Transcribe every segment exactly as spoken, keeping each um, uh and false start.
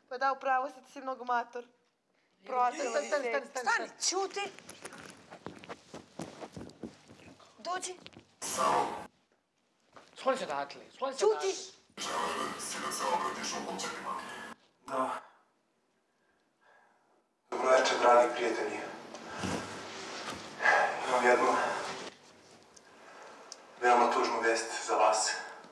Pa da, upravo si, ti si mnogo mator. Stani, stani, stani, stani. Stani, ćuti. Dođi. Skloni se odatle, skloni se odatle. Ćuti. Želim si da se obratiš u kućanima. Da. Dobro večer, dragi prijatelji. Imam jednu veoma tužnu vest za vas.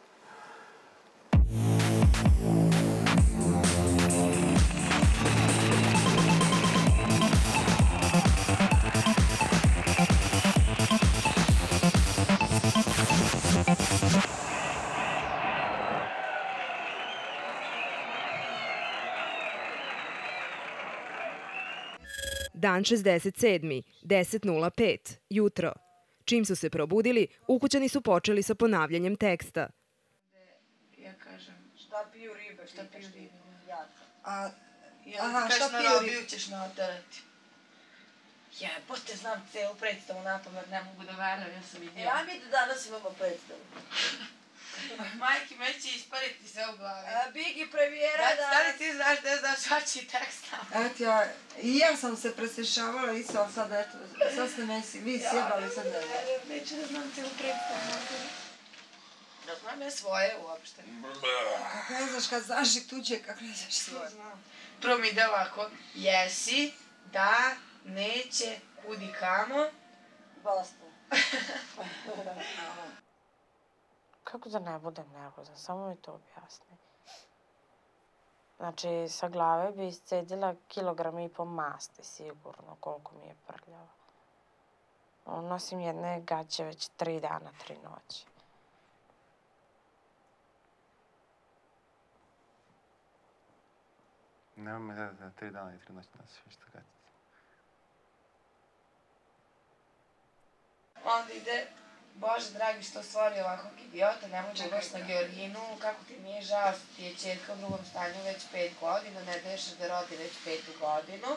Dan šezdeset sedmi, deset nula pet, jutro. Čim su se probudili, ukućani su počeli sa ponavljanjem teksta. Ja kažem, šta piju ribe? Šta piju ribe? A, aha, šta piju ribe? Robiju ćeš naterati. Jebote, znam celu predstavu napamet, ne mogu da verujem, ja sam idiot. Ja mi da danas imamo predstavu. Majki, meni će ispariti sve u glavi. Bigi premijera danas. Da li ti znaš da znaš svačiji tekst? Eto ja, i ja sam se preslišavala isto, ali sad eto, sad ste me vi sjebali sad ne znam. Neću da znam celu predstavu. Da znam ja svoje uopšte. Kako ne znaš kad znaš i tuđe, kako ne znaš svoje. Prvo mi ide ovako, jesi, da, neće, kudi kamo. Basta. Kako da ne budem nervozan, samo mi to objasni. Znači, sa glave bi iscedila kilogram i po masti, sigurno, koliko mi je prljava. Nosim jedne gaće već tri dana, tri noći. Nema me da tri dana i tri noći nosiš što gaće. Onda ide, Bože dragi, što stvori ovakvog idiota, ne može baš na Georginu, kako ti nije žao što ti je ćerka u drugom stanju već pet godina, ne daješ da rodi već petu godinu.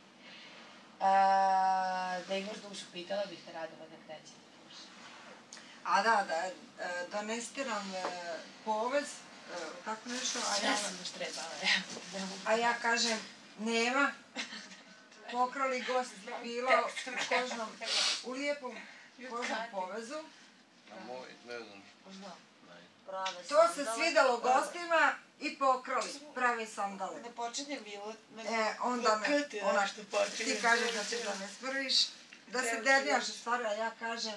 Da imaš dušu, pitala bih te Radova da kreće dušu. A da, da, donesite nam povez, kako nešto, a ja sam još trebala, a ja kažem, nema, pokrali gost bilo u kožnom, u lijepom kožnom povezu. A moj, ne znam. To se svidalo gostima i pokrali pravi sandale. Ne počinje bilo, E, onda me, ona, ti kažeš da ćeš da me smrviš, da se dednjaš u stvari, a ja kažem...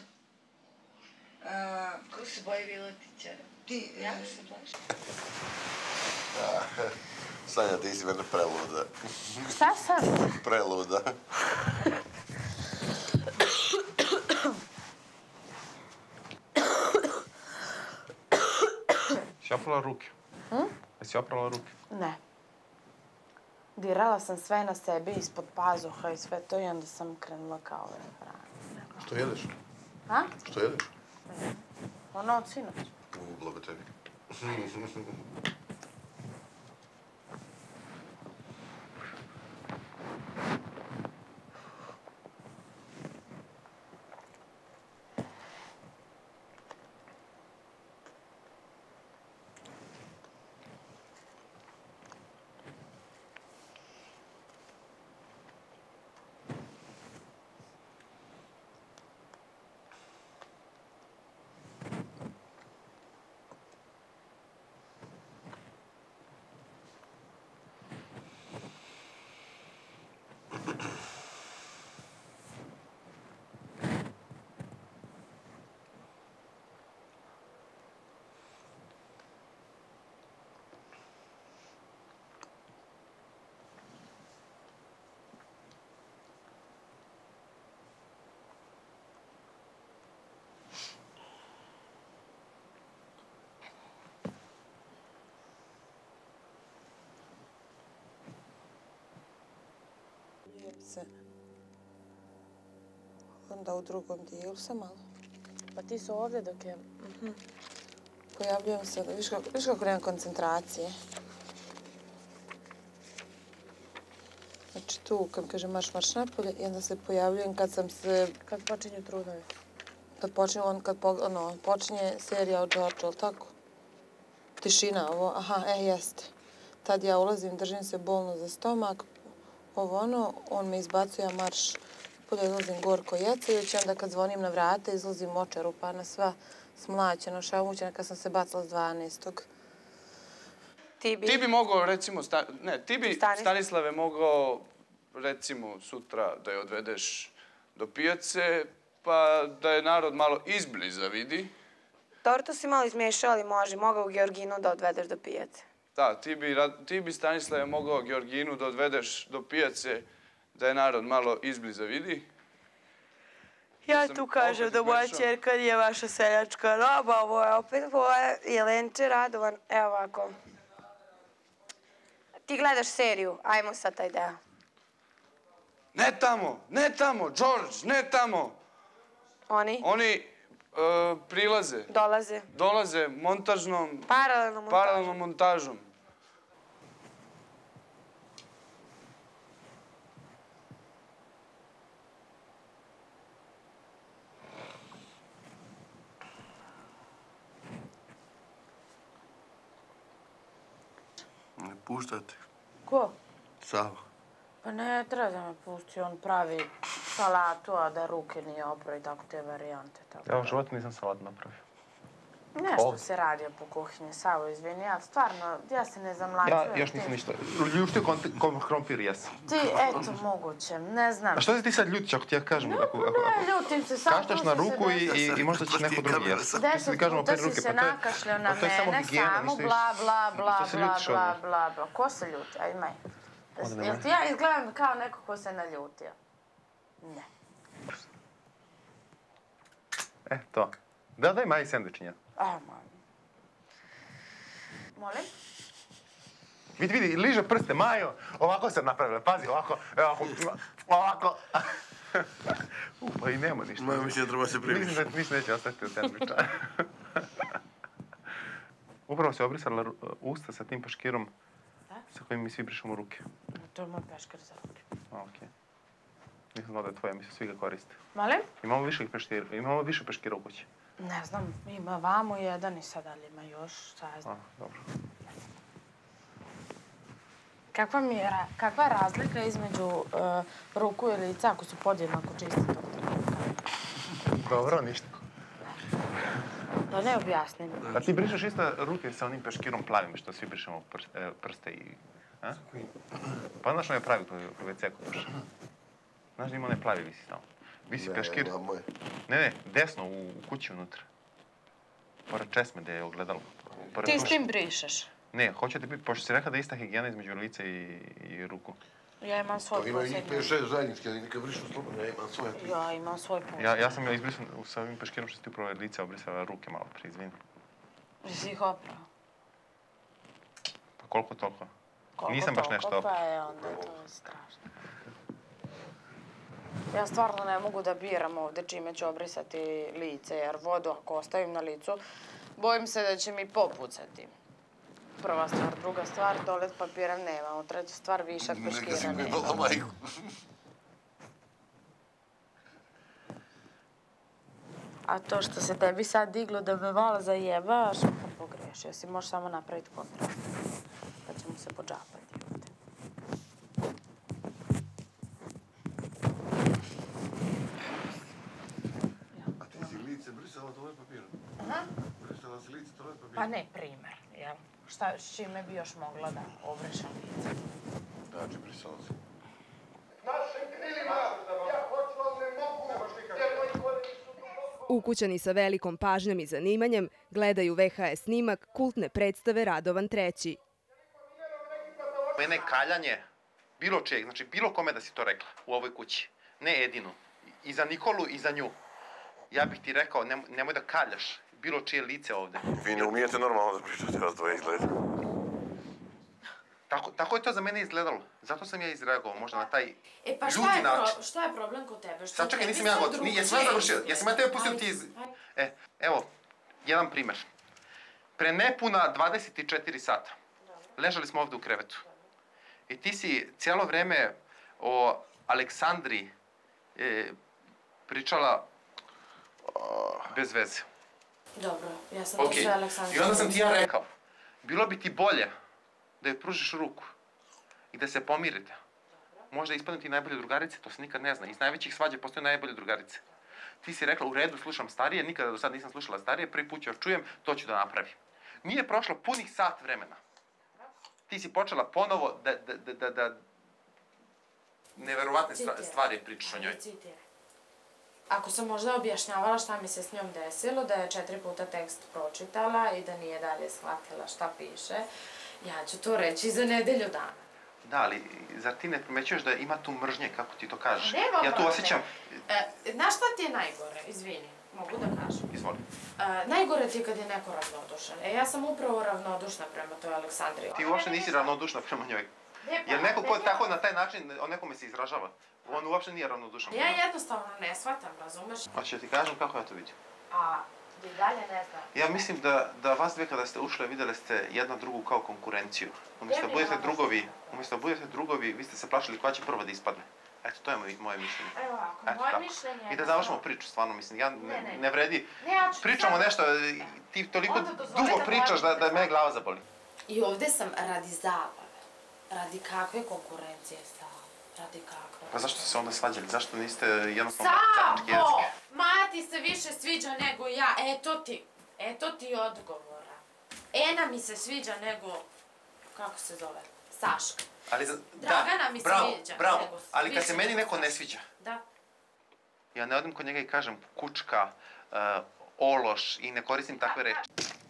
Ko se boji Viletića? Ti... Ja se plašim. Sanja, ti si mene preluda. Šta sad? Preluda. Si oprala ruke? Hm? Jesi oprala ruke? Ne. Dirala sam sve na sebi ispod pazuha i sve to i onda sam krenula kao ove hrane. Što jedeš? A? Što jedeš? Ono od sinoć. Blago tebi. Se. Onda u drugom dijelu se malo. Pa ti su ovdje dok je... Pojavljujem se, viš kako, viš kako nema koncentracije. Znači tu, kad mi kaže marš, marš napolje, i onda se pojavljujem kad sam se... Kad počinju trudovi. Kad počinje, on, kad po, ono, počinje serija o George, ali tako? Tišina ovo, aha, e, jeste. tad ja ulazim, držim se bolno za stomak, ovo ono, on me izbacuje, ja marš, polje izlazim gorko jecajući, onda kad zvonim na vrata, izlazim očerupana, sva smlaćena, šamućena, kad sam se bacala s dvanaestog. Ti bi? Ti bi mogao, recimo, ne, ti bi, Stanislave, mogao, recimo, sutra da je odvedeš do pijace, pa da je narod malo izbliza vidi. Dobro, to si malo izmiješao, ali može. Mogao Georginu da odvedeš do pijace. Da, ti bi, ti bi Stanislave, mogao Georginu da odvedeš do pijace, da je narod malo izbliza vidi. Ja tu kažem da moja čerka nije vaša seljačka roba, ovo je opet moje Jelenče Radovan. Evo ovako. Ti gledaš seriju, ajmo sad taj deo. Ne tamo, ne tamo, George, ne tamo. Oni? Oni prilaze. Dolaze. Dolaze montažnom... Paralelnom montažom. Paralelnom montažom. Ne puštate. Ko? Savo. Pa ne treba da me pusti, on pravi salatu, a da ruke nije opravi, tako te varijante. Ja u životu nisam salat napravio. Nešto se radi po kuhinji, Savo, izvini, ja stvarno, ja se ne zamlačujem. Ja još nisam ništa. Ljuštio krompir jesam. Ti, eto, moguće, ne znam. A što se ti sad ljutiš ako ti ja kažem? Ne, ljutim se, sad kaštaš na ruku i možda ćeš neko drugi jesti. Deset puta si se nakašljao na mene, samo bla, bla, bla, bla, bla, bla, bla. Ko se ljuti? Aj, maj. Jel ti ja izgledam kao neko ko se naljutio? Ne. E, to. Da, daj Maji sendvičinja. Ajmo. Molim? Vidi, vidi, liže prste, Majo. Ovako sam napravila, pazi, ovako, ovako, ovako. Pa i nema ništa. Majo, mislim da treba se primiš. Mislim da ništa neće ostati od sendviča. Upravo se obrisala usta sa tim peškirom sa kojim mi svi brišemo ruke. To je moj peškir za ruke. Okej. Nisam znao da je tvoje, mislim, svi ga koriste. Molim? Imamo više peškira, imamo više peškira u kući. Ne znam, ima vamo jedan i sad, ali ima još, šta ja znam. Dobro. Kakva mi je, kakva je razlika između ruku i lica ako su podjednako čisti tog trenutka? Dobro, ništa. Da ne objasnim. A ti brišeš isto ruke sa onim peškirom plavim što svi brišemo prste i... Pa znaš onaj pravi u ve ce kupaš? Znaš da ima onaj plavi visi tamo? Visi peškir... Ne, ne, desno u kući unutra. Pored česme gde je ogledalo. Ti s tim brišeš? Ne, hoćete biti, pošto si rekla da je ista higijena između lica i ruku. Ja imam svoj posebno. Imaju njih pet šest zajednički, ali neka brišu slobodno, ja imam svoj. Ja imam svoj posebno. Ja sam ja izbrisan sa ovim peškirom što si ti upravo lica obrisala ruke malo prije, izvini. Jesi ih oprao? Pa koliko toliko? Nisam baš nešto oprao. Pa je, onda to je strašno. Ja stvarno ne mogu da biram ovde čime ću obrisati lice, jer vodu ako ostavim na licu, bojim se da će mi popucati. Prva stvar. Druga stvar, toalet papira nemamo. Treća stvar, višak peškira nemamo. Neka si mi majku. A to što se tebi sad diglo da me malo zajebaš, pa pogrešio si. Možeš samo napraviti kontrast. Pa ćemo se podžapati ovde. A ti si lice brisala toalet papirom? Aha. Brisala si lice toalet papirom? Pa ne, primer, jel? Šta, s čime bi još mogla da obrišem lice? Znači, brisala si. Ukućani sa velikom pažnjom i zanimanjem gledaju ve ha es snimak kultne predstave Radovan treći. Mene je kaljanje bilo čeg, znači bilo kome da si to rekla u ovoj kući. Ne Edinu. I za Nikolu i za nju. Ja bih ti rekao, nemoj da kaljaš bilo čije lice ovde. Vi ne umijete normalno da pričate, vas dvoje izgleda. Tako je to za mene izgledalo. Zato sam ja izreagovao možda na taj ljuti način. E pa šta je problem kod tebe? Sad čekaj, nisam ja gotov. Jesam ja završio. Jesam ja tebe pustio ti iz... E, evo, jedan primer. Pre nepuna dvadeset četiri sata ležali smo ovde u krevetu. I ti si cijelo vreme o Aleksandri pričala bez veze. Dobro, ja sam to sve Aleksandra. I onda sam ti ja rekao, bilo bi ti bolje da joj pružiš ruku i da se pomirite. Možda ispadnu ti najbolje drugarice, to se nikad ne zna. Iz najvećih svađa postoje najbolje drugarice. Ti si rekla, u redu, slušam starije, nikada do sad nisam slušala starije, prvi put ću još čujem, to ću da napravim. Nije prošlo punih sat vremena. Ti si počela ponovo da, da, da, da, da neverovatne stvari pričaš o njoj. Ako sam možda objašnjavala šta mi se s njom desilo, da je četiri puta tekst pročitala i da nije dalje shvatila šta piše, ja ću to reći za nedelju dana. Da, ali zar ti ne primećuješ da ima tu mržnje, kako ti to kažeš? Nema ja tu osjećam... E, znaš šta ti je najgore? Izvini, mogu da kažem. Izvoli. E, najgore ti je kad je neko ravnodušan. E, ja sam upravo ravnodušna prema toj Aleksandri. Ti uopšte nisi ravnodušna prema njoj. Jer neko ko tako na taj način o nekome se izražava, on uopšte nije ravnodušan. Ja jednostavno ne shvatam, razumeš? Hoće ti kažem kako ja to vidim. A, i dalje ne znam. Ja mislim da, da vas dve kada ste ušle vidjeli ste jedna drugu kao konkurenciju. Umjesto da budete drugovi, umjesto da budete drugovi, vi ste se plašili koja će prva da ispadne. Eto, to je moje, moje mišljenje. Evo ovako, moje mišljenje... I da završimo priču, stvarno, mislim, ja ne, ne, ne. ne vredi. Ne, ja Pričamo sam... nešto, ti toliko dugo pričaš da, da me glava zaboli. I ovdje sam radi zabave. Radi kakve konkurencije, Savo? Radi kakve? Pa zašto ste se onda svađali? Zašto niste jednostavno zajednički jezik? Savo! Ma, ti se više sviđa nego ja. Eto ti, eto ti odgovora. Ena mi se sviđa nego, kako se zove, Saška. Ali, da, Dragana mi bravo, se sviđa. Bravo, nego, ali kad se meni neko ne sviđa, da. Ja ne odem kod njega i kažem kučka, uh, ološ i ne koristim takve reči.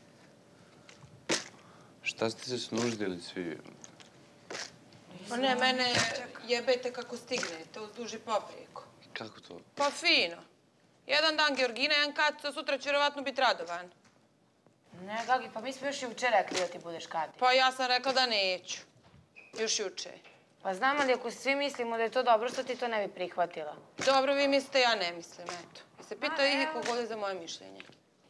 Šta ste se snuždili svi? Pa ne, mene jebete kako stignete, uz duži poprijeku. Kako to? Pa fino. Jedan dan Georgina, jedan Katica, sutra će vjerovatno biti Radovan. Ne, Gagi, pa mi smo još i juče rekli da ti budeš Kati. Pa ja sam rekla da neću. Još juče. Pa znam li ako svi mislimo da je to dobro, što ti to ne bi prihvatila? Dobro, vi mislite, ja ne mislim, eto. I se pita ih kog ovdje za moje mišljenje.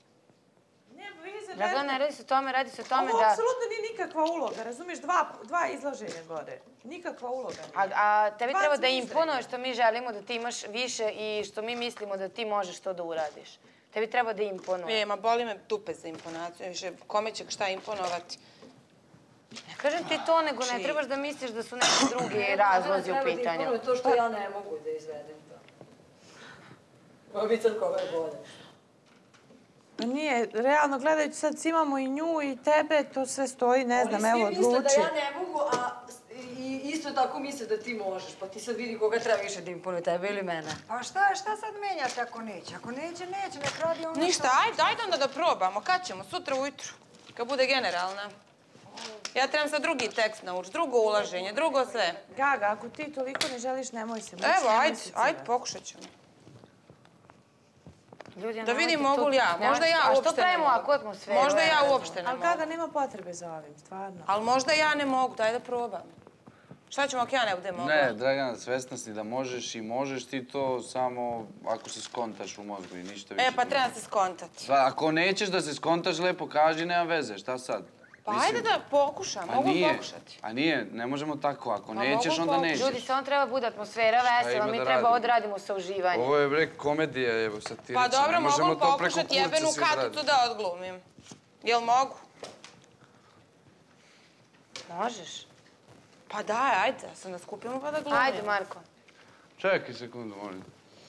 Draga, ne radi se o tome, radi se o tome da... Ovo apsolutno nije nikakva uloga, razumiješ? Dva, dva izlaženja gore. Nikakva uloga nije. A, a tebi treba da imponuješ što mi želimo da ti imaš više i što mi mislimo da ti možeš to da uradiš. Tebi treba da imponuješ. Ne, ma boli me dupe za imponaciju. Više, kome će šta imponovati? Ne kažem ti to, nego ne trebaš da misliš da su neki drugi razlozi u pitanju. Treba da imponuje to što ja ne mogu da izvedem to. Ovo bi sad koga je bolje. Nije, realno gledajući sad imamo i nju i tebe, to sve stoji, ne znam, evo, odluči. Oni svi misle da ja ne mogu, a isto tako misle da ti možeš, pa ti sad vidi koga treba više da imponuje, tebe ili mene. Pa šta, šta sad menjate ako neće? Ako neće, neće, nek radi ono što... Ništa, ajde, ajde onda da probamo. Kad ćemo? Sutra ujutru, kad bude generalna. Ja trebam sad drugi tekst naučiti, drugo ulaženje, drugo sve. Gaga, ako ti toliko ne želiš, nemoj se mući. Evo, ajde, ajde, pokušat ćemo. Da vidim mogu li ja, možda ja uopšte ne mogu. A što pravimo ovako atmosferu? Možda ja uopšte ne mogu. Ali Gaga, nema potrebe za ovim, stvarno. Ali možda ja ne mogu, daj da probam. Šta ćemo ako ja ne budem mogla? Ne, Dragana, svesna si da možeš i možeš ti to samo ako se skontaš u mozgu i ništa više. E, pa treba se skontati. Ako nećeš da se skontaš, lepo kaži, nema veze, šta sad? Pa ajde da pokušam, mogu pokušati. A nije, ne možemo tako, ako nećeš, onda nećeš. Ljudi, samo treba bude atmosfera vesela, mi treba odradimo sa uživanjem. Ovo je bre komedija, evo satirična. Pa dobro, mogu pokušati jebenu Katicu da odglumim. Jel mogu? Možeš. Pa daj, ajde, da se nas skupimo pa da glumim. Ajde, Marko. Čekaj sekundu, molim.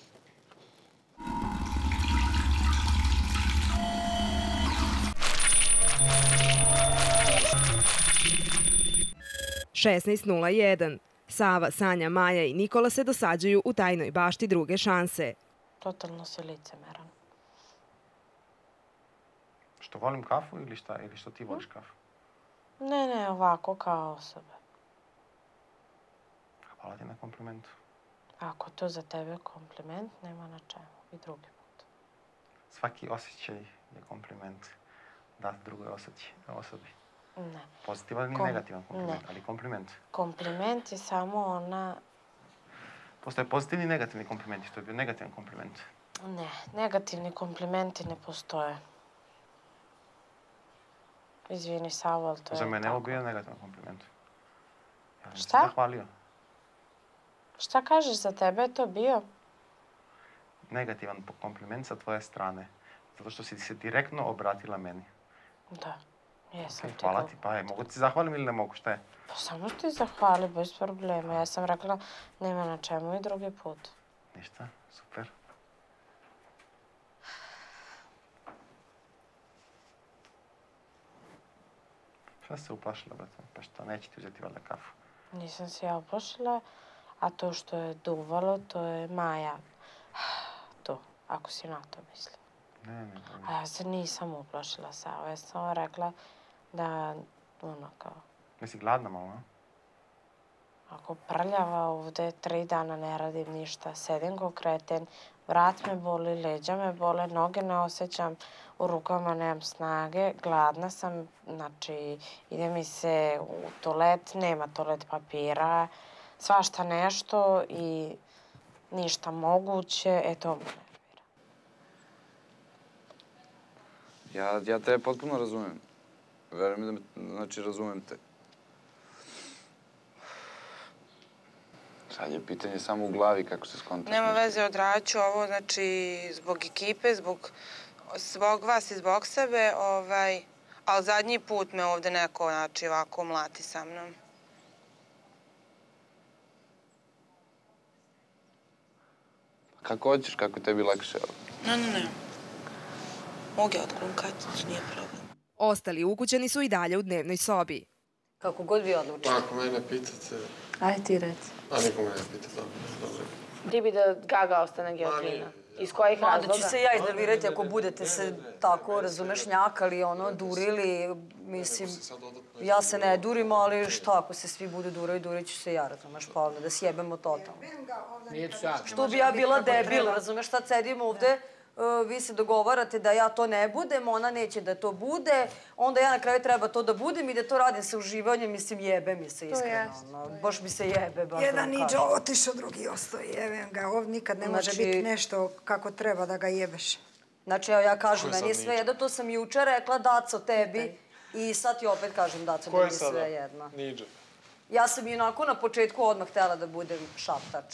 šesnaest nula jedan. Sava, Sanja, Maja i Nikola se dosađuju u tajnoj bašti druge šanse. Totalno si licemeran. Što volim kafu ili šta? Ili što ti voliš kafu? Ne, ne, ovako kao osobe. Hvala ti na komplimentu. Ako to za tebe kompliment, nema na čemu. I drugi put. Svaki osjećaj je kompliment dat drugoj osobi. Ne. Pozitivan ili negativan kompliment, ali kompliment. Kompliment je samo ona... Postoje pozitivni i negativni komplimenti, to je bio negativan kompliment. Ne, negativni komplimenti ne postoje. Izvini, Savo, ali to je tako. Za mene je ovo bio negativan kompliment. Ja sam se Šta? zahvalio. Šta kažeš, za tebe je to bio? Negativan kompliment sa tvoje strane. Zato što si se direktno obratila meni. Da. Jesam ti Hvala ti, pa je. Mogu ti se zahvalim ili ne mogu, šta je? Pa samo ti zahvali, bez problema. Ja sam rekla, nema na čemu i drugi put. Ništa, super. Šta se uplašila, brate? Pa šta, neće ti uzeti valjda kafu? Nisam se ja uplašila, a to što je duvalo, to je Maja. To, ako si na to mislila. Ne, ne, ne. A ja se nisam uplašila Savo, ja sam samo rekla da, ono kao... Jesi gladna malo, a? Ako prljava ovde, tri dana ne radim ništa, sedim ko kreten, vrat me boli, leđa me bole, noge ne osjećam, u rukama nemam snage, gladna sam, znači ide mi se u toalet, nema toalet papira, svašta nešto i ništa moguće, e to me nervira. Ja, ja te potpuno razumem. Veruj mi da me, znači, razumem te. Sad je pitanje samo u glavi kako se skontaš. Nema veze, odraću ovo, znači, zbog ekipe, zbog, zbog vas i zbog sebe, ovaj, ali zadnji put me ovde neko, znači, ovako mlati sa mnom. Kako hoćeš, kako je tebi lakše? Ne, ne, ne. Mogu ja otkrum karticu, nije problem. Ostali ukućani su i dalje u dnevnoj sobi. Kako god vi odlučite. Pa ako mene pitate... Ajde ti reci. A niko mene pita, dobro. Ti bi da Gaga ostane Georgina. Iz kojih razloga? Mada ću se ja iznervirati ako budete se tako, razumeš, njakali, ono, durili. Mislim, ja se ne durim, ali šta ako se svi budu durali, durit ću se ja, razumeš, pa onda da sjebemo totalno. Što bi ja bila debil, razumeš, sad sedim ovde, vi se dogovarate da ja to ne budem, ona neće da to bude, onda ja na kraju treba to da budem i da to radim sa uživanjem, mislim, jebe mi se iskreno. Baš mi se jebe, baš Jedan niđo otišao, drugi ostoji, jebem ga. Ovdje nikad ne može biti nešto kako treba da ga jebeš. Znači, evo ja kažem, meni je sve jedno, to sam jučer rekla Daco tebi i sad ti opet kažem Daco, meni je sve jedno. Niđo? Ja sam i onako na početku odmah htjela da budem šaptač.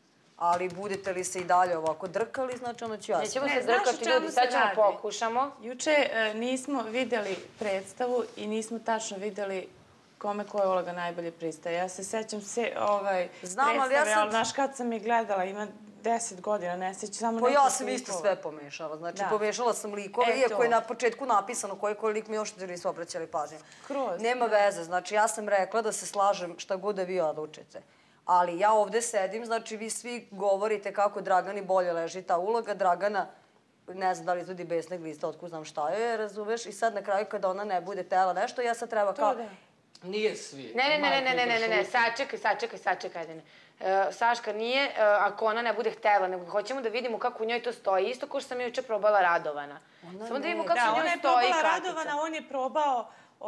Ali budete li se i dalje ovako drkali, znači onda ću ja... Nećemo se drkati ljudi, sad ćemo pokušamo. Juče nismo vidjeli predstavu i nismo tačno vidjeli kome koja uloga najbolje pristaje. Ja se sećam se predstave, ali znaš kad sam je gledala, ima deset godina, ne sećam samo nekih likova. Pa ja sam isto sve pomešala, znači pomešala sam likove, iako je na početku napisano koji koji lik mi još nisu obraćali pažnje. Nema veze, znači ja sam rekla da se slažem šta god da vi odlučite. Ali ja ovde sedim, znači vi svi govorite kako Dragani bolje leži ta uloga. Dragana, ne znam da li izvodi besne gliste, otkud znam šta joj je, razumeš? I sad na kraju kada ona ne bude tela nešto, ja sad treba kao... Nije svi. Ne, ne, ne, ne, ne, ne, ne, ne, sačekaj, sačekaj, sačekaj, ne, ne. Saška nije, ako ona ne bude htela, nego hoćemo da vidimo kako u njoj to stoji. Isto kao što sam juče probala Radovana. Samo da vidimo kako u njoj stoji Katica. Da, ona je probala Radovana, on je probao...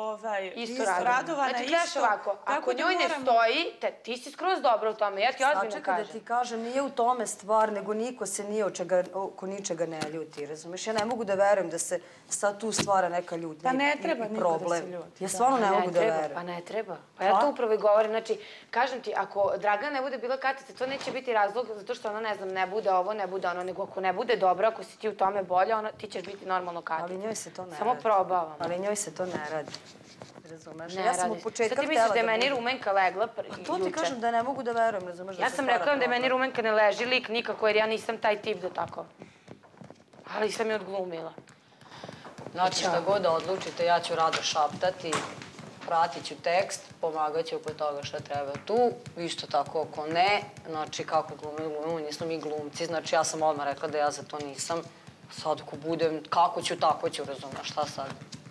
Isto Radovana. Znači, gledaš ovako, ako njoj ne stoji, ti si skroz dobro u tome, ja ti ozbiljno kažem. Sačekaj da ti kažem, nije u tome stvar, nego niko se nije oko ničega ne ljuti, razumiješ? Ja ne mogu da verujem da se sad tu stvara neka ljutnja i problem. Pa ne treba niko da se ljuti. Ja stvarno ne mogu da verujem. Pa ne treba. Pa ja to upravo i govorim. Znači, kažem ti, ako Dragana ne bude bila Katica, to neće biti razlog zato što ona, ne znam, ne bude ovo, ne bude ono, nego ako ne bude dobro, ako si ti u tome bolje, ti ćeš biti normalno Katica. Ali njoj se to ne radi. Samo probavam. Ali njoj se to ne radi. Razumeš? Ne ja sam od početka htjela da budem. Sad ti misliš da je meni Rumenka legla juče? To ti kažem da ne mogu da verujem, razumeš? Ja sam rekla da je meni Rumenka ne leži lik nikako, jer ja nisam taj tip da tako. Ali sam je odglumila. Znači, šta god da odlučite, ja ću rado šaptati, pratit ću tekst, pomagat ću oko toga šta treba tu. Isto tako, ako ne, znači kako glumimo, glumimo, nismo mi glumci. Znači, ja sam odmah rekla da ja za to nisam. Sad ako budem, kako ću, tako ću, razumeš, šta sad?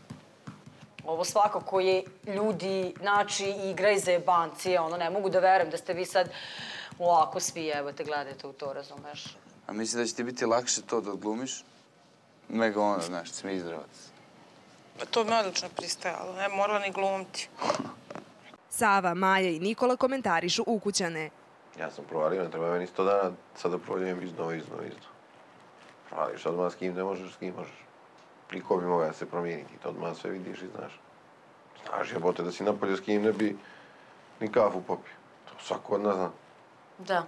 Ovo svakako je ljudi, znači, igra iz jebancije, ono, ne mogu da verujem da ste vi sad ovako svi, evo te, gledajte u to, razumeš? A misli da će ti biti lakše to da odglumiš? Nego ono, znaš, smizdravac. To mi odlično pristajalo, ne morala ni glumiti. Sava, Maja i Nikola komentarišu ukućane. Ja sam provalio, ne treba meni sto dana, sada provaljujem iznova, iznova, iznova. Provališ odmah s kim ne možeš, s kim možeš. Liko bi mogao da se promijeniti, to odmah sve vidiš i znaš. Znaš jebote da si napolje s kim ne bi ni kafu popio. To svako od nas zna. Da.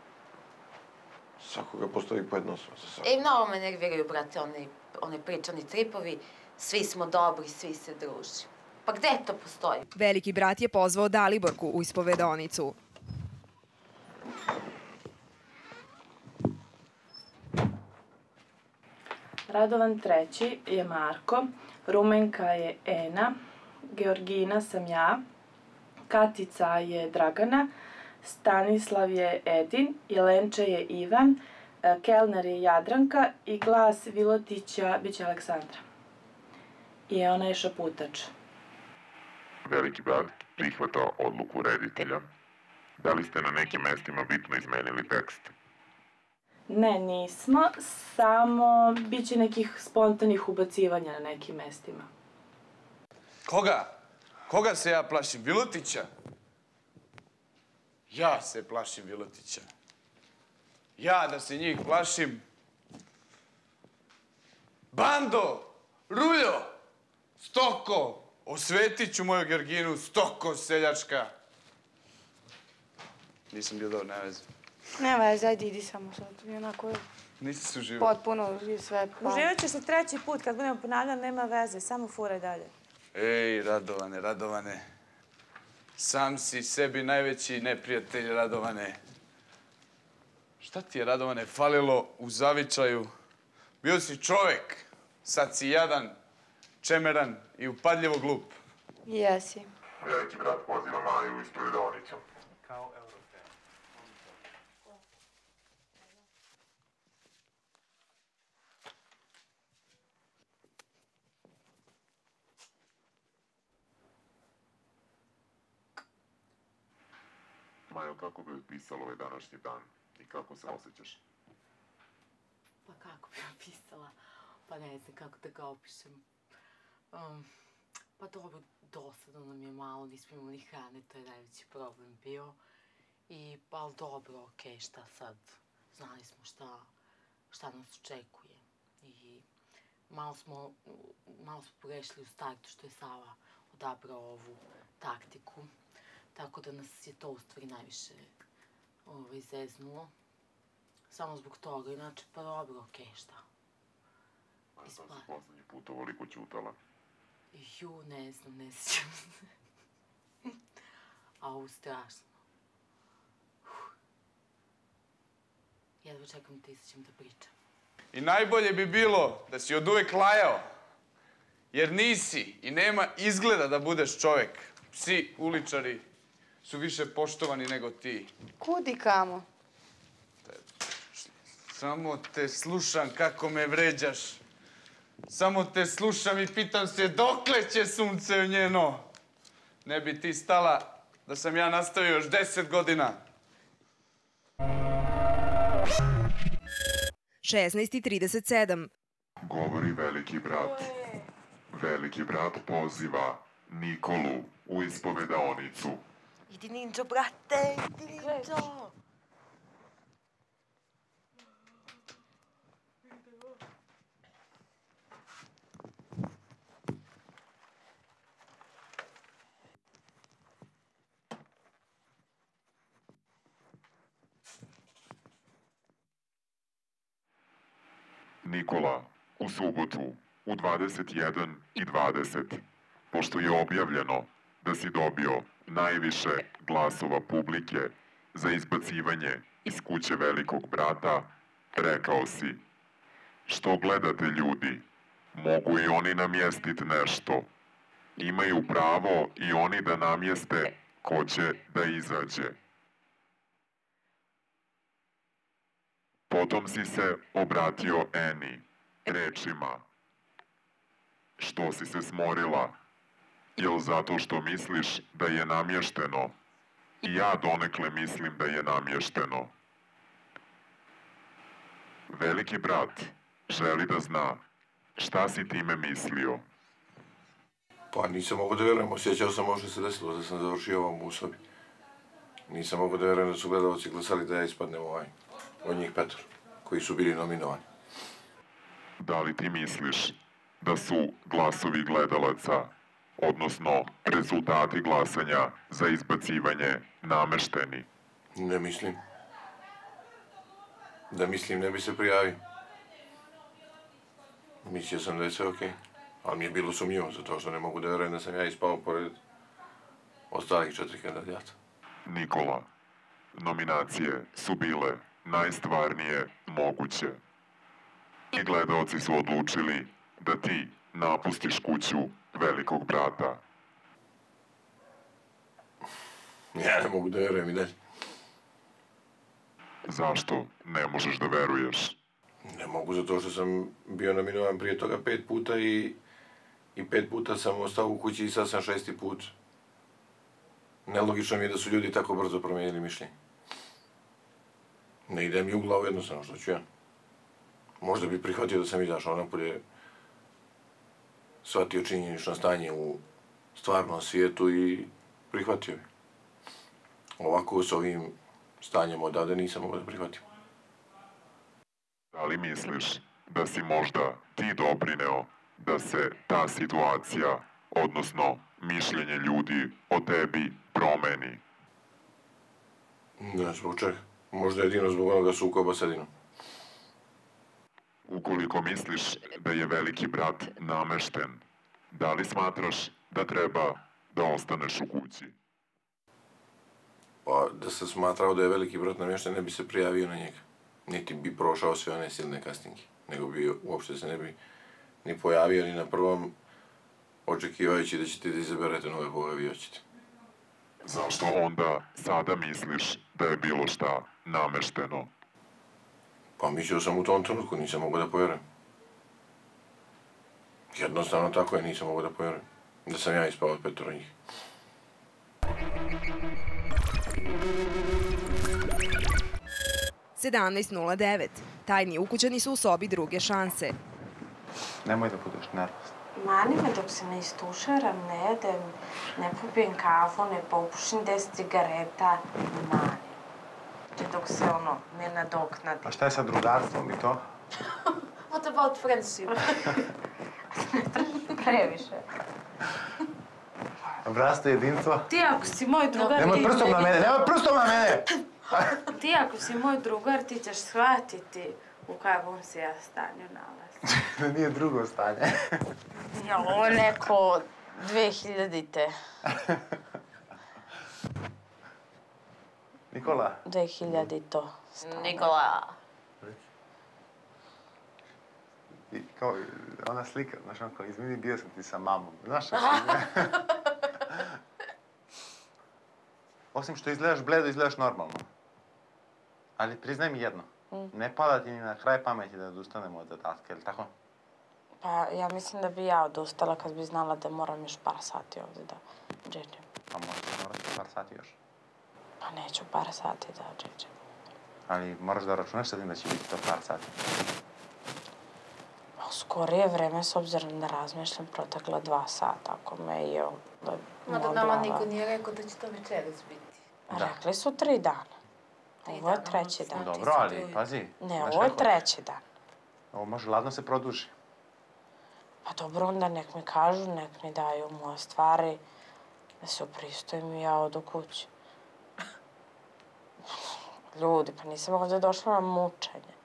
Svakoga postoji po jedno osoba za svako. E, mnogo me nerviraju, brate, one priče, oni tripovi. Svi smo dobri, svi se druži. Pa gde to postoji? Veliki brat je pozvao Daliborku u ispovedonicu. Radovan treći je Marko, Rumenka je Ena, Georgina sam ja, Katica je Dragana, Stanislav je Edin, Jelenče je Ivan, Kelner je Jadranka i glas Vilotića biće Aleksandra. I ona je Šaputač. Veliki brat prihvata odluku reditelja. Da li ste na nekim mestima bitno izmenili tekst? Ne, nismo, samo bit će nekih spontanih ubacivanja na nekim mestima. Koga? Koga se ja plašim? Vilotića? Ja se plašim Vilotića. Ja da se njih plašim. Bando! Ruljo! Stoko! Osvetit ću moju Georginu, Stoko seljačka. Nisam bio dobro, ne veze. Ne veze, ajde idi samo sad. Onako je Nisi se uživao. potpuno sve. Uživat ćeš se treći put kad budemo ponavljali, nema veze, samo furaj dalje. Ej, Radovane, Radovane. Sam si sebi najveći neprijatelj, Radovane. Šta ti je, Radovane, falilo u zavičaju? Bio si čovek, sad si jadan, čemeran i upadljivo glup. Jesi. Veliki brat poziva Maju u ispovedonicu. Kao Europea. Majo, kako bi opisala ovaj današnji dan i kako se osjećaš? Pa kako bi opisala? Pa ne znam kako da ga opišem. Um, pa dobro, dosadno nam je malo, nismo imali hrane, to je najveći problem bio. I, ali dobro, okej, šta sad? Znali smo šta, šta nas očekuje. I malo smo, malo smo pogrešili u startu što je Sava odabrao ovu taktiku. Tako da nas je to u stvari najviše ovaj, zeznulo. Samo zbog toga, inače pa dobro, okej, šta? A sad si poslednji put ovoliko ćutala? Ju, ne znam, ne sjećam se. A ovo strašno. Jedva čekam da izađem da pričam. I najbolje bi bilo da si od uvek lajao. Jer nisi i nema izgleda da budeš čovek. Psi, uličari su više poštovani nego ti. Kudi kamo? Samo te slušam kako me vređaš. Samo te slušam i pitam se dokle će sunce njeno. Ne bi ti stala da sam ja nastavio još deset godina. šesnaest i trideset sedam. Govori veliki brat. Veliki brat poziva Nikolu u ispovedonicu. Idi ninja, brate, idi ninja. Nikola, u subotu, u dvadeset jedan i dvadeset, pošto je objavljeno da si dobio najviše glasova publike za izbacivanje iz kuće velikog brata, rekao si: što gledate ljudi, mogu i oni namjestiti nešto. Imaju pravo i oni da namjeste ko će da izađe. Potom si se obratio Eni rečima: što si se smorila? Jel zato što misliš da je namješteno? I ja donekle mislim da je namješteno. Veliki brat želi da zna šta si time mislio. Pa nisam mogao da verujem, osjećao sam možda se desilo da sam završio ovom u sobi. Nisam mogao da verujem da su gledalci glasali da ja ispadnem ovaj, od njih petor, koji su bili nominovani. Da li ti misliš da su glasovi gledalaca, odnosno rezultati glasanja za izbacivanje, namešteni? Ne mislim. Da mislim, ne bi se prijavio. Mislio sam da je sve okej. Ali mi je bilo sumnjivo, zato što ne mogu da verujem da sam ja ispao pored ostalih četiri kandidata. Nikola, nominacije su bile najstvarnije moguće. I gledaoci su odlučili da ti napustiš kuću velikog brata. Ja ne mogu da verujem i dalje. Zašto ne možeš da veruješ? Ne mogu, zato što sam bio nominovan prije toga pet puta i, i pet puta sam ostao u kući i sad sam šesti put. Nelogično mi je da su ljudi tako brzo promijenili mišljenje. Ne ide mi u glavu jednostavno, što ću ja. Možda bi prihvatio da sam izašao napolje, shvatio činjenično stanje u stvarnom svijetu i prihvatio bi. Ovako s ovim stanjem odavde nisam mogao da prihvatim. Da li misliš da si možda ti doprineo da se ta situacija, odnosno mišljenje ljudi o tebi promeni? Ne, zbog čega? Možda jedino zbog onoga sukoba s Edinom. Ukoliko misliš da je veliki brat namešten, da li smatraš da treba da ostaneš u kući? Pa, da sam smatrao da je veliki brat namješten, ne bi se prijavio na njega. Niti bi prošao sve one silne kastinke. Nego bi uopšte se ne bi ni pojavio ni na prvom, očekivajući da ćete da izaberete nove koga vi hoćete. Zašto onda sada misliš da je bilo šta namešteno? Pa mislio sam u tom trenutku, nisam mogao da povjerujem. Jednostavno tako je, nisam mogao da povjerujem. Da sam ja ispao od petoro njih. sedamnaest nula devet. Tajni ukućani su u sobi druge šanse. Nemoj da budeš nervozna. Mani me dok se ne istušeram, ne jedem, ne popijem kafu, ne popušim deset cigareta. Mani. Dok se ono ne nadoknadi. A šta je sa drugarstvom i to? What about friendship? Previše. Brasto jedinstvo? Ti ako si moj drugar... Nemoj prstom na mene, nemoj prstom na mene! Ti ako si moj drugar, ti ćeš shvatiti u kakvom se ja stanju nalazim. Da nije drugo stanje. Ja, ovo je neko dve hiljadite. Nikola? dve hiljadito. Nikola. I kao ona slika, znaš, ono kao, izvini, bio sam ti sa mamom. Znaš što Osim što izgledaš bledo, izgledaš normalno. Ali priznaj mi jedno. Mm. Ne pada ti ni na kraj pameti da odustanemo od zadatka, je li tako? Pa ja mislim da bi ja odustala kad bi znala da moram još par sati ovdje da džedžem. Pa možda moraš par sati još. Pa neću par sati da džedžem. Ali moraš da računaš sa tim da će biti to par sati. Pa skorije vreme, s obzirom da razmišljam, protekla dva sata. Ako me je moja Mada nama niko nije rekao da će to večeras biti. Rekli su tri dana. Ovo je treći dan. Dobro, ali pazi. Ne, ovo je treći dan. Ovo može ladno se produži. Pa dobro, onda nek mi kažu, nek mi daju moje stvari, da se upristojim i ja odu kući. Ljudi, pa nisam ovdje došla na mučenje.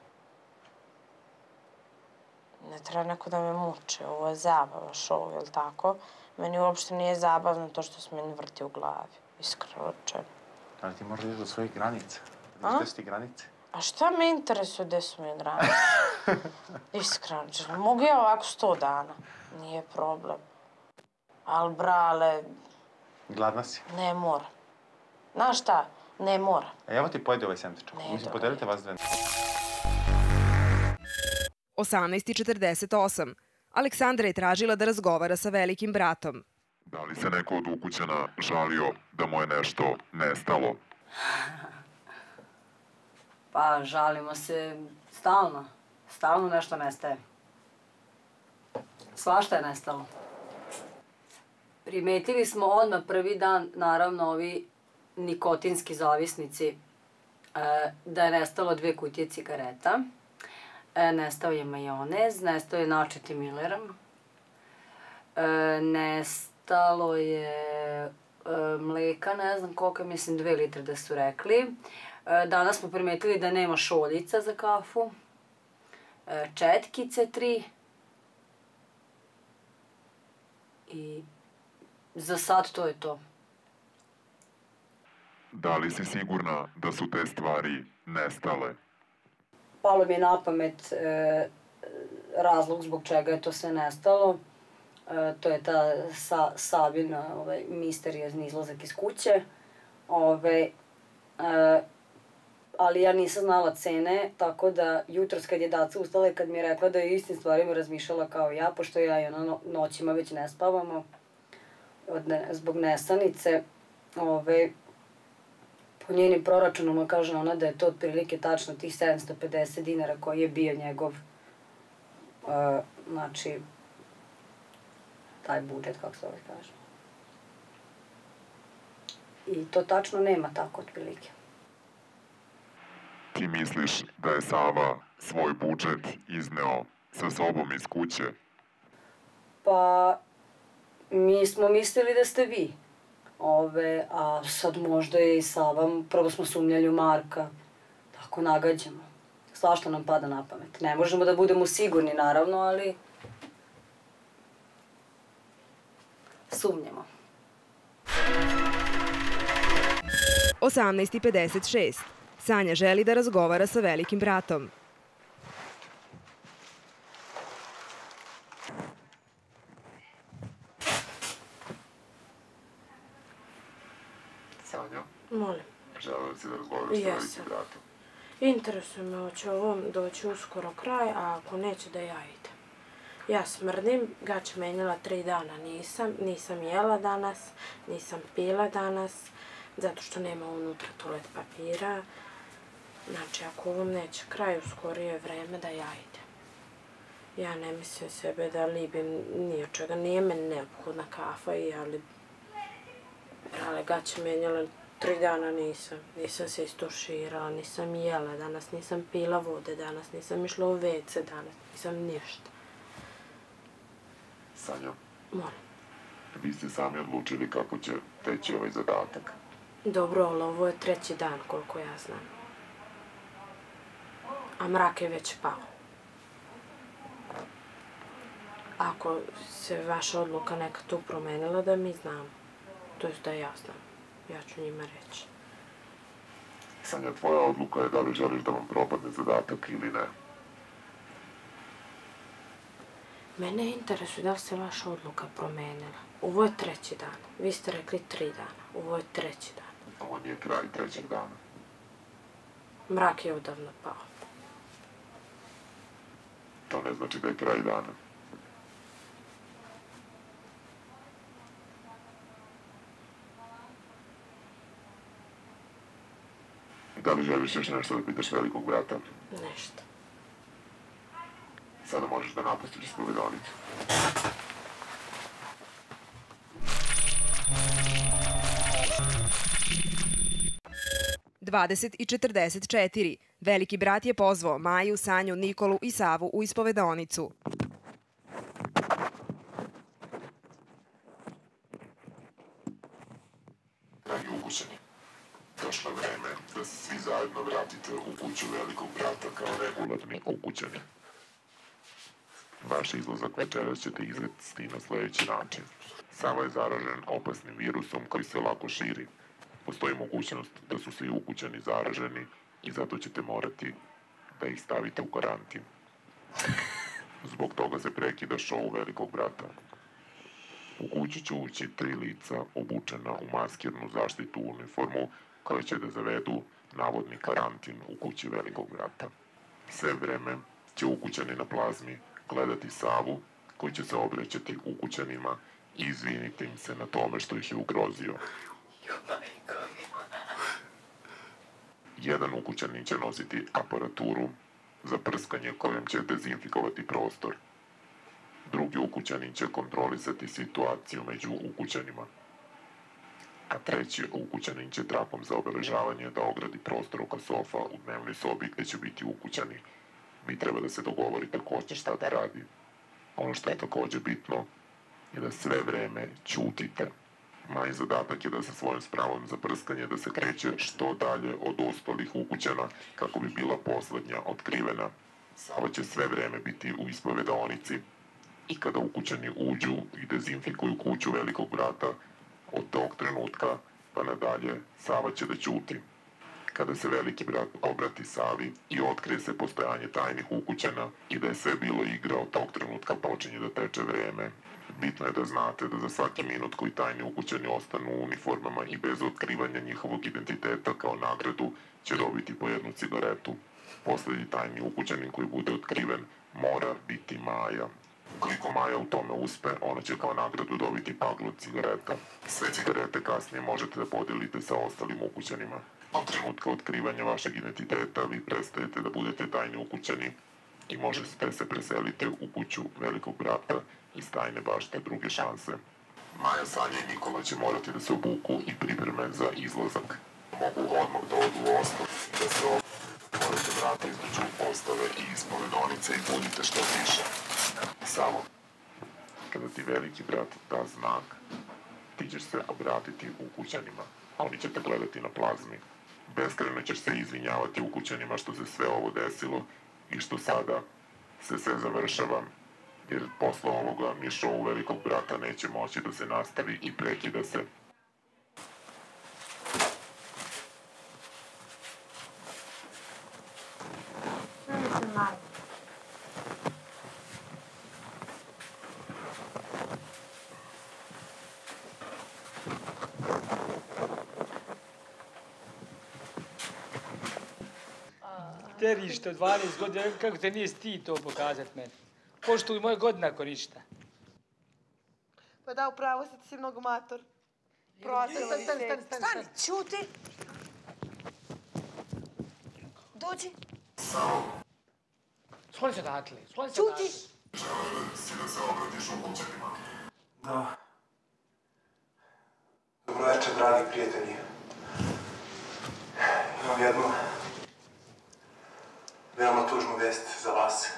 Ne treba neko da me muče, ovo je zabava, šov, jel tako? Meni uopšte nije zabavno to što se meni vrti u glavi, iskreno rečeno. Ali ti možda ideš do svojih granica. Znaš gde su ti granice? A šta me interesuje gde su mi granice? Iskreno rečeno, mogu ja ovako sto dana, nije problem. Ali brale... Gladna si? Ne moram. Znaš šta? Ne moram. A evo ti pojedi ovaj sendvič. Mislim, podelite vas dve. osamnaest četrdeset osam. Aleksandra je tražila da razgovara sa velikim bratom. Da li se neko od ukućana žalio da mu je nešto nestalo? Pa žalimo se stalno. Stalno nešto nestaje. Svašta je nestalo. Primetili smo odmah prvi dan, naravno, ovi nikotinski zavisnici, da je nestalo dve kutije cigareta. Nestao je majonez, nestao je načeti Millerom. Nestalo je mleka, ne znam koliko, mislim dve litre da su rekli. Danas smo primetili da nema šoljica za kafu. Četkice tri. I za sad to je to. Da li si sigurna da su te stvari nestale? Palo mi je na pamet e, razlog zbog čega je to sve nestalo. E, to je ta sa, Sabina, ovaj, misteriozni izlazak iz kuće. Ove, e, ali ja nisam znala cene, tako da jutros kad je Daca ustala i kad mi je rekla da je istim stvarima razmišljala kao ja, pošto ja i ona no, noćima već ne spavamo od ne, zbog nesanice, ove, po njenim proračunama kaže ona da je to otprilike tačno tih sedamsto pedeset dinara koji je bio njegov, uh, znači, taj budžet, kako se ovaj kaže. I to tačno nema tako otprilike. Ti misliš da je Sava svoj budžet izneo sa sobom iz kuće? Pa, mi smo mislili da ste vi. Ove, a sad možda je i Sava, prvo smo sumnjali u Marka, tako nagađamo. Svašta nam pada na pamet. Ne možemo da budemo sigurni, naravno, ali sumnjamo. osamnaest i pedeset šest. Sanja želi da razgovara sa velikim bratom. Sanja? Molim. Želim si da razgovaraš sa velikim bratom. Interesuje me, hoće ovom doći uskoro kraj, a ako neće da ja idem. Ja smrdim, gaće menjala tri dana nisam, nisam jela danas, nisam pila danas, zato što nema unutra toalet papira. Znači, ako ovom neće kraj, uskoro je vreme da ja idem. Ja ne mislim sebe da libim ni od čega, nije meni neophodna kafa, ali, ali gaće menjala tri dana nisam, nisam se istuširala, nisam jela danas, nisam pila vode danas, nisam išla u ve ce danas, nisam ništa. Sanja? Molim. Vi ste sami odlučili kako će teći ovaj zadatak. Dobro, ali ovo je treći dan, koliko ja znam. A mrak je već pao. Ako se vaša odluka neka tu promenila, da mi znamo. To je da ja znam. Ja ću njima reći. Sanja, tvoja odluka je da li želiš da vam propadne zadatak ili ne. Mene interesuje da li se vaša odluka promenila. Ovo je treći dan. Vi ste rekli tri dana. Ovo je treći dan. Ovo nije kraj trećeg dana. Mrak je odavno pao. To ne znači da je kraj dana. Da li želiš još nešto da pitaš velikog brata? Nešto. Sada možeš da napustiš ispovedonicu. dvadeset i četrdeset četiri. Veliki brat je pozvao Maju, Sanju, Nikolu i Savu u ispovedonicu. Dragi ukućani, došlo je vreme da se svi zajedno vratite u kuću velikog brata kao regularni ukućani. Vaš izlazak večeras ćete izvesti na sljedeći način. Sava je zaražen opasnim virusom koji se lako širi. Postoji mogućnost da su svi ukućani zaraženi i zato ćete morati da ih stavite u karantin. Zbog toga se prekida show velikog brata. U kuću će ući tri lica obučena u maskirnu zaštitu uniformu koje će da zavedu navodni karantin u kući velikog brata. Sve vreme će ukućani na plazmi gledati Savu koji će se obraćati ukućanima i izviniti im se na tome što ih je ugrozio. Jedan ukućanin će nositi aparaturu za prskanje kojom će dezinfikovati prostor. Drugi ukućanin će kontrolisati situaciju među ukućanima. A treći ukućanin će trapom za obeležavanje da ogradi prostor oko sofa u dnevnoj sobi gde će biti ukućani. Vi treba da se dogovorite ko će šta da radi. Ono što je također bitno je da sve vreme ćutite. Maj zadatak je da sa svojom spravom za prskanje da se kreće što dalje od ostalih ukućana kako bi bila poslednja otkrivena. Sava će sve vreme biti u ispovedonici. I kada ukućani uđu i dezinfikuju kuću velikog brata, od tog trenutka pa nadalje Sava će da ćuti. Kada se veliki brat obrati Savi i otkrije se postojanje tajnih ukućana i da je sve bilo igra, od tog trenutka počinje da teče vreme. Bitno je da znate da za svaki minut koji tajni ukućani ostanu u uniformama i bez otkrivanja njihovog identiteta kao nagradu će dobiti po jednu cigaretu. Poslednji tajni ukućanin koji bude otkriven mora biti Maja. Koliko Maja u tome uspe, ona će kao nagradu dobiti paglu od cigareta. Sve cigarete kasnije možete da podelite sa ostalim ukućanima. Od trenutka otkrivanja vašeg identiteta vi prestajete da budete tajni ukućani i možete se preseliti u kuću velikog brata iz tajne bašte druge šanse. Maja, Sanja i Nikola će morati da se obuku i pripreme za izlazak. Mogu odmah da odu u ostav i da se obuku. Morate vrata između ostave i ispovedonice i budite što više. Samo, kada ti veliki brat da znak, ti ćeš se obratiti ukućanima. Oni će te gledati na plazmi. Beskrajno ćeš se izvinjavati ukućanima što se sve ovo desilo i što sada se sve završava, jer posle ovoga mi show velikog brata neće moći da se nastavi i prekida se. Teri što dvanaest godina, kako te nije stid to pokazat meni. Poštuj moje godine ako ništa. Pa da, upravo si, ti si mnogo mator. Stani, stani, stani, stani. Stani, čuti. Dođi. Skloni se odatle, skloni se Čuti. Želim si da se obratiš ukućanima. Da. Dobro večer, dragi prijatelji. Imam jednu veoma tužnu vest za vas.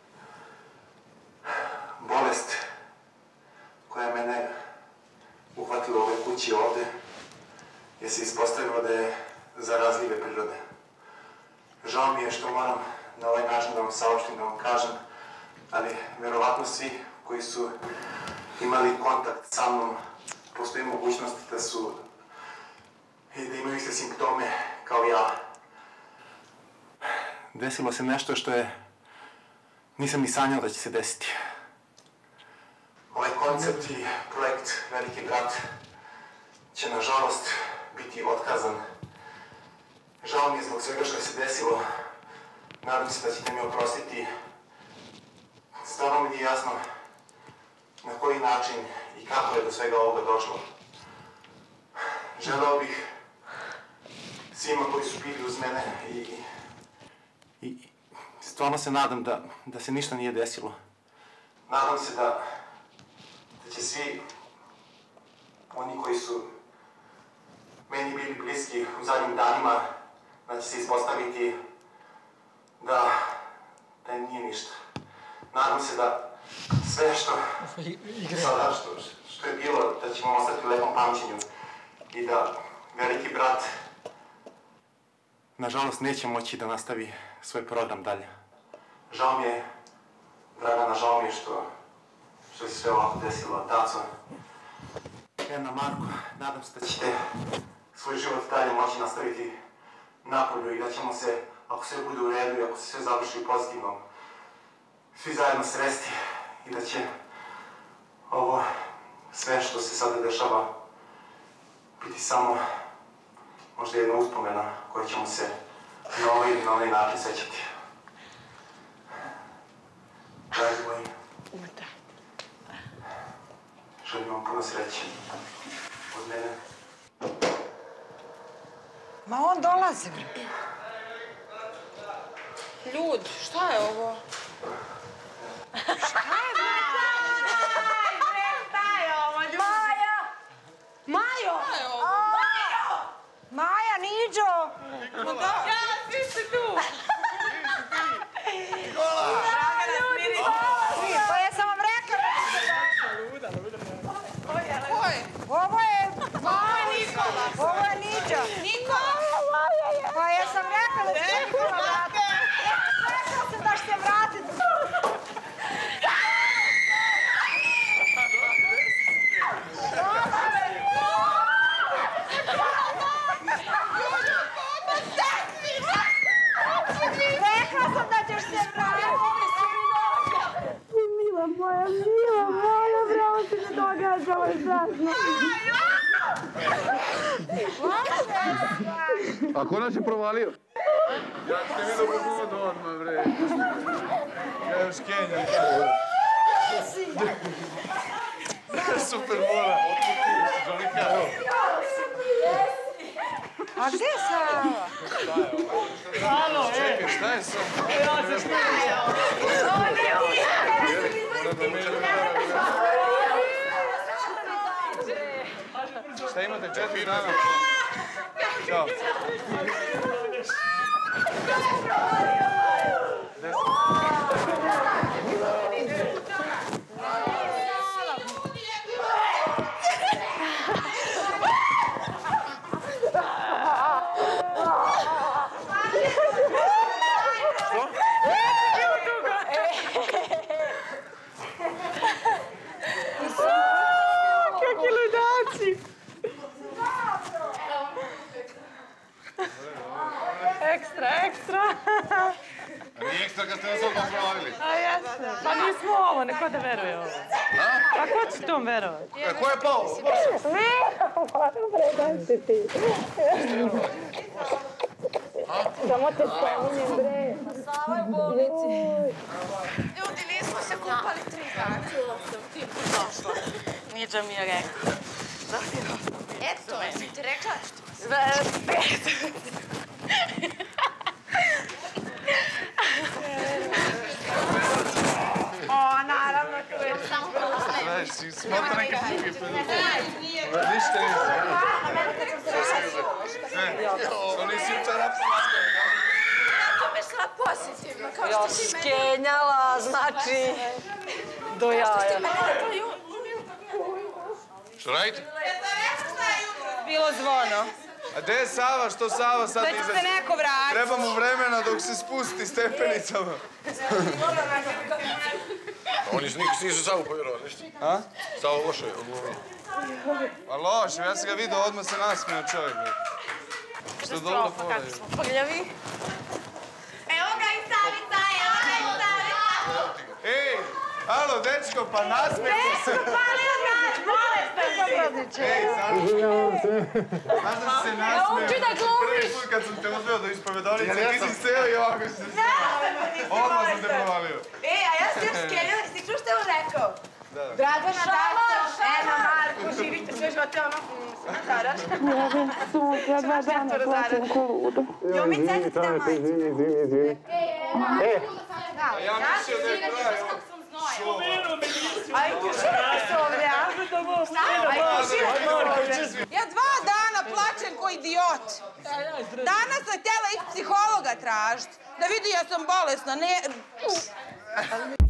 Bolest koja je mene uhvatila u ovoj kući ovde je se ispostavilo da je zarazljive prirode. Žao mi je što moram na ovaj način da vam saopštim, da vam kažem, ali verovatno svi koji su imali kontakt sa mnom, postoji mogućnost da su i da imaju iste simptome kao ja. Desilo se nešto što je nisam ni sanjao da će se desiti. Ovaj koncept i projekt Veliki brat će nažalost biti otkazan. Žao mi je zbog svega što je se desilo. Nadam se da ćete mi oprostiti. Stvarno mi nije jasno na koji način i kako je do svega ovoga došlo. Želeo bih svima koji su bili uz mene i, i stvarno se nadam da, da se ništa nije desilo. Nadam se da, da će svi oni koji su meni bili bliski u zadnjim danima, da će se ispostaviti da, da im nije ništa. Nadam se da sve što, sada, što, što je bilo, da ćemo ostati u lepom pamćenju i da veliki brat nažalost neće moći da nastavi svoj program dalje. Žao mi je, Dragana, žao mi je što, što se sve ovako desilo. Taco, Erna, Marko, nadam se da ćete svoj život dalje moći nastaviti napolju i da ćemo se, ako sve bude u redu i ako se sve završi pozitivno, svi zajedno sresti i da će ovo sve što se sada dešava biti samo možda jedna uspomena koja ćemo se na ovaj ili na onaj način sećati. Dragi moji, želim vam puno sreće od mene. Ma on dolazi. Ljud, šta je ovo? Šta je, bre? Šta je ovo, ljudi? Maja! Majo! Šta je ovo? Majo! Maja, Niđo! Ma da, ja, svi ste tu! Nikola! Dragana, smiri se! Pa ja sam vam rekla da ćete doći. Ko je? Ovo je... Ovo je Nikola! Ovo je Niđa! Nikola! Pa ja sam rekla da ćete Nikola vratiti. Rekla sam da ćete vratiti. je strašno. A ko nas je provalio? Ja ste vidio pogodu odmah, bre. Ja još Kenja. Super mora. A gdje je Sava? Halo, e! Čekaj, šta je sad? Ja se snimio. Šta imate, četiri dana? Ćao. Kakvi ludaci! Ekstra, ekstra! A nije ekstra kad ste nas odmah provalili? A jeste. Pa nismo ovo, neko da veruje ovo. A ko će tom verovati? A ko je pao? Predajte ti. Samo te spominjem, bre. Sava je u bolnici. Ljudi, nismo se kupali tri dana. Čula sam, ti došla. Niđa mi je rekla. Eto, jesi ti rekla što? Pet. O, naravno, tu je samo prosne. Znaš, si smatra neke druge pedofile. Ništa nisi. Što nisi jučer apsolutno. Ja to mislila pozitivno, kao Ja što ti mene... skenjala, znači... Do jaja. Što ti mene rekla ju... Što radite? Bilo zvono. A gde je Sava? Što Sava sad Već izađe? se neko vrati. Treba mu vremena dok se spusti stepenicama. Oni su nisu, nisu Savu povjerovali, ništa. A? Savu loše je odgovorio. Pa loše, ja sam ga vidio, odmah se nasmio čovjek. Što dobro povaju. Prljavi. Evo ga i Savica, evo ga i Savica. Ej, alo, dečko, pa nasmijete se. Dečko, palio ga, bolestan si. Ej, Savica. Znaš da si se nasmio? Nauči da glumiš. Prvi put kad sam te uzveo do ispovedonice, ti si seo i ovako si se smio. Odmah sam te provalio. E, a ja sam još skenjala, si čuo što je on rekao? Da. Dragana, Daco, Ema, Marko, živite sve živote, ono, smataraš? Ja vem, sutra dva dana plaćam ko ludo. Jo, mi cajte ti da majicu. E, A ja mislio da je kraj. Aj, kušite se ovdje, a? Aj, kušite se ovdje. Ja dva dana plaćam ko idiot. Danas sam htjela ići psihologa tražiti. Da vidi ja sam bolesna, ne...